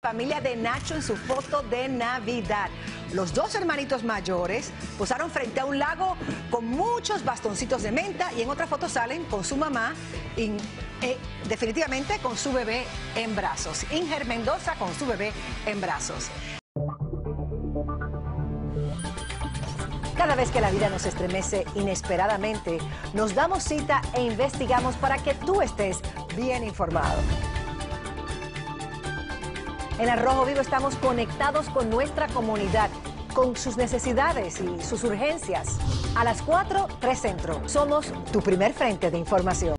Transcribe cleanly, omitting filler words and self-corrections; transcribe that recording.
familia de Nacho en su foto de Navidad. Los dos hermanitos mayores posaron frente a un lago con muchos bastoncitos de menta y en otra foto salen con su mamá y definitivamente con su bebé en brazos. Inger Mendoza con su bebé en brazos. Cada vez que la vida nos estremece inesperadamente, nos damos cita e investigamos para que tú estés bien informado. En Al Rojo Vivo estamos conectados con nuestra comunidad, con sus necesidades y sus urgencias. A las 4, 3 Centro. Somos tu primer frente de información.